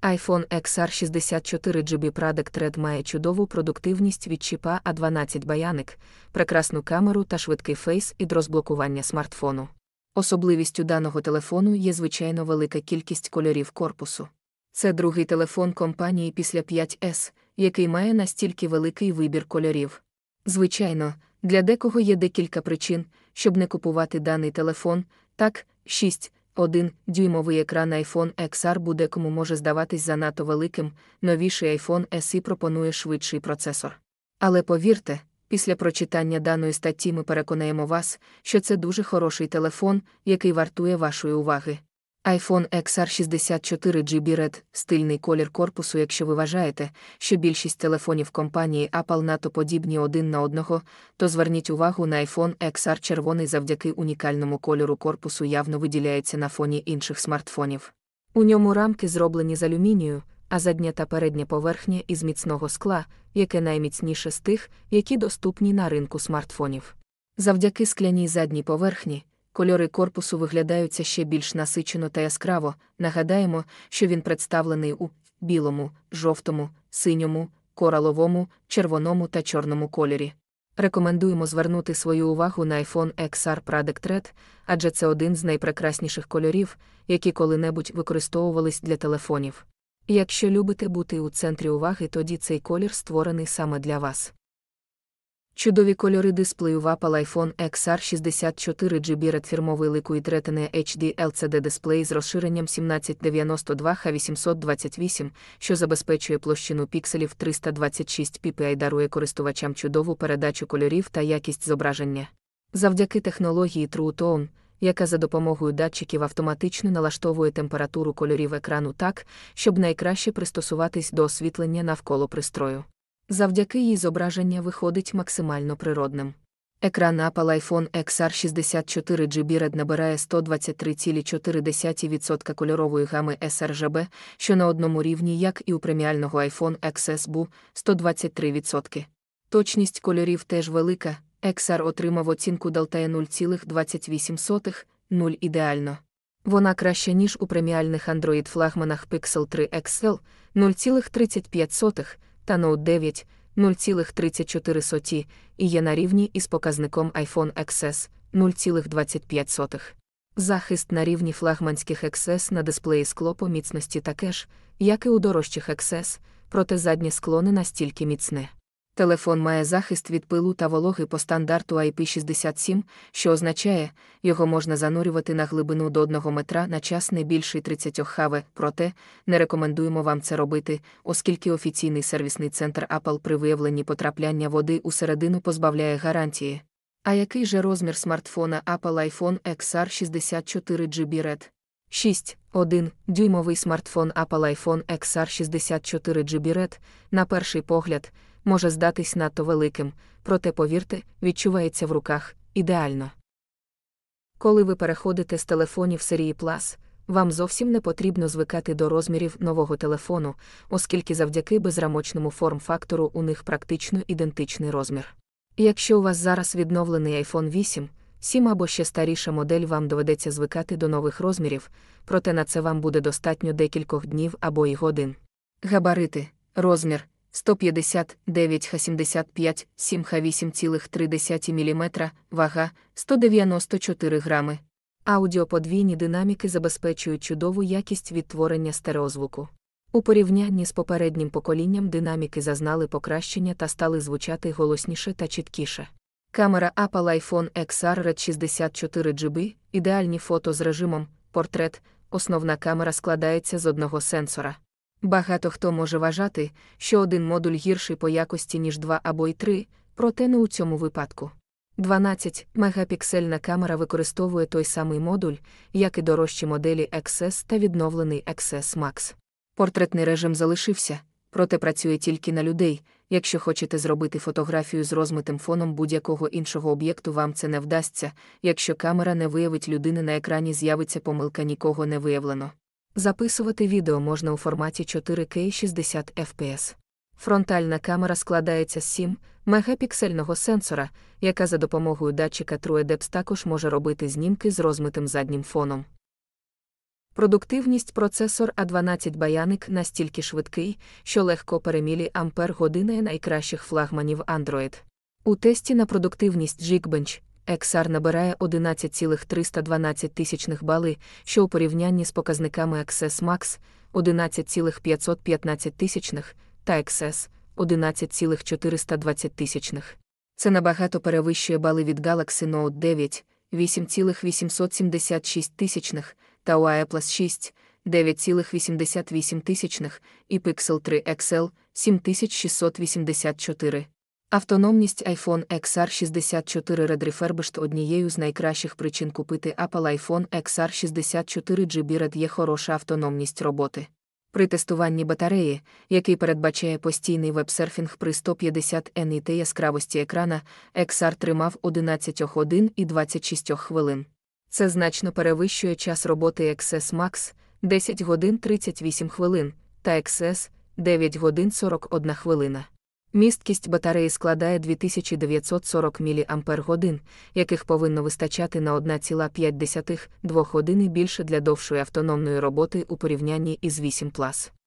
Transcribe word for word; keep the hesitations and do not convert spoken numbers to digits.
iPhone ікс ар шістдесят чотири джі бі Product Red має чудову продуктивність від чіпа а дванадцять Bionic, прекрасну камеру та швидкий фейс і розблокування смартфону. Особливістю даного телефону є звичайно велика кількість кольорів корпусу. Це другий телефон компанії після п'ять ес, який має настільки великий вибір кольорів. Звичайно, для декого є декілька причин, щоб не купувати даний телефон. Так, шість цілих один дюймовий екран iPhone ікс ар буде кому може здаватись занадто великим, новіший iPhone ес і пропонує швидший процесор. Але повірте, після прочитання даної статті ми переконаємо вас, що це дуже хороший телефон, який вартує вашої уваги. iPhone ікс ар шістдесят чотири джі бі Red – стильний колір корпусу. Якщо ви вважаєте, що більшість телефонів компанії Apple надто подібні один на одного, то зверніть увагу на iPhone ікс ар. Червоний завдяки унікальному кольору корпусу явно виділяється на фоні інших смартфонів. У ньому рамки зроблені з алюмінію, а задня та передня поверхня із міцного скла, яке найміцніше з тих, які доступні на ринку смартфонів. Завдяки скляній задній поверхні, кольори корпусу виглядаються ще більш насичено та яскраво. Нагадаємо, що він представлений у білому, жовтому, синьому, кораловому, червоному та чорному кольорі. Рекомендуємо звернути свою увагу на iPhone ікс ар Product Red, адже це один з найпрекрасніших кольорів, які коли-небудь використовувались для телефонів. Якщо любите бути у центрі уваги, тоді цей колір створений саме для вас. Чудові кольори дисплею в Apple iPhone ікс ар шістдесят чотири джі бі Red фірмовий Liquid Retina ейч ді ел сі ді дисплей з розширенням сімнадцять дев'яносто два х вісімсот двадцять вісім, що забезпечує площину пікселів триста двадцять шість пі пі ай, дарує користувачам чудову передачу кольорів та якість зображення. Завдяки технології True Tone, яка за допомогою датчиків автоматично налаштовує температуру кольорів екрану так, щоб найкраще пристосуватись до освітлення навколо пристрою. Завдяки їй зображення виходить максимально природним. Екран Apple iPhone ікс ар шістдесят чотири джі бі Red набирає сто двадцять три цілих чотири десятих відсотка кольорової гами ес ар джі бі, що на одному рівні, як і у преміального iPhone ікс ес бу – сто двадцять три відсотки. Точність кольорів теж велика. ікс ар отримав оцінку Delta нуль цілих двадцять вісім сотих, нуль ідеально. Вона краща, ніж у преміальних Android-флагманах Pixel три ікс ел – нуль цілих тридцять п'ять сотих та Note дев'ять – нуль цілих тридцять чотири сотих, і є на рівні із показником iPhone ікс ес – нуль цілих двадцять п'ять сотих. Захист на рівні флагманських ікс ес на дисплеї скло по міцності таке ж, як і у дорожчих ікс ес, проте заднє скло не настільки міцне. Телефон має захист від пилу та вологи по стандарту ай пі шістдесят сім, що означає, його можна занурювати на глибину до одного метра на час не більший тридцять хвилин, проте не рекомендуємо вам це робити, оскільки офіційний сервісний центр Apple при виявленні потрапляння води усередину позбавляє гарантії. А який же розмір смартфона Apple iPhone ікс ар шістдесят чотири джі бі Red? шість цілих один дюймовий смартфон Apple iPhone ікс ар шістдесят чотири джі бі Red, на перший погляд, може здатись надто великим, проте, повірте, відчувається в руках ідеально. Коли ви переходите з телефонів серії Plus, вам зовсім не потрібно звикати до розмірів нового телефону, оскільки завдяки безрамочному форм-фактору у них практично ідентичний розмір. Якщо у вас зараз відновлений iPhone вісім, сім або ще старіша модель, вам доведеться звикати до нових розмірів, проте на це вам буде достатньо декількох днів або й годин. Габарити, розмір сто п'ятдесят дев'ять х сімдесят п'ять сім х вісім цілих три десятих міліметра, вага сто дев'яносто чотири грами. Аудіоподвійні динаміки забезпечують чудову якість відтворення стереозвуку. У порівнянні з попереднім поколінням динаміки зазнали покращення та стали звучати голосніше та чіткіше. Камера Apple iPhone ікс ар Red шістдесят чотири джі бі, ідеальні фото з режимом портрет, основна камера складається з одного сенсора. Багато хто може вважати, що один модуль гірший по якості, ніж два або й три, проте не у цьому випадку. дванадцятимегапіксельна камера використовує той самий модуль, як і дорожчі моделі ікс ес та відновлений ікс ес Max. Портретний режим залишився, проте працює тільки на людей. Якщо хочете зробити фотографію з розмитим фоном будь-якого іншого об'єкту, вам це не вдасться. Якщо камера не виявить людини на екрані, з'явиться помилка «Нікого не виявлено». Записувати відео можна у форматі чотири ка шістдесят еф пі ес. Фронтальна камера складається з сім мегапіксельного сенсора, яка за допомогою датчика TrueDepth також може робити знімки з розмитим заднім фоном. Продуктивність процесор а дванадцять Bionic настільки швидкий, що легко перемілі ампер-години найкращих флагманів Android. У тесті на продуктивність Geekbench ікс ар набирає одинадцять цілих триста дванадцять тисячних бали, що у порівнянні з показниками ікс ес Max одинадцять цілих п'ятсот п'ятнадцять тисячних та ікс ес одинадцять цілих чотириста двадцять тисячних. Це набагато перевищує бали від Galaxy Note дев'ять вісім цілих вісімсот сімдесят шість тисячних та OnePlus шість дев'ять цілих вісімдесят вісім тисячних і Pixel три ікс ел сім тисяч шістсот вісімдесят чотири. Автономність iPhone ікс ар шістдесят чотири Red Refurbished однією з найкращих причин купити Apple iPhone ікс ар шістдесят чотири джі бі Red є хороша автономність роботи. При тестуванні батареї, який передбачає постійний веб-серфінг при сто п'ятдесят ніт яскравості екрана, ікс ар тримав одинадцять годин і двадцять шість хвилин. Це значно перевищує час роботи ікс ес Max десять годин тридцять вісім хвилин та ікс ес дев'ять годин сорок одна хвилина. Місткість батареї складає дві тисячі дев'ятсот сорок міліампер-годин, яких повинно вистачати на одна ціла п'ять десятих - дві години більше для довшої автономної роботи у порівнянні із вісім плюс.